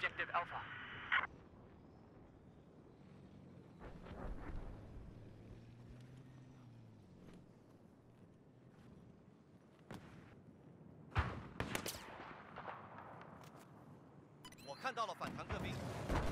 Objective Alpha. 我看到了反坦克兵。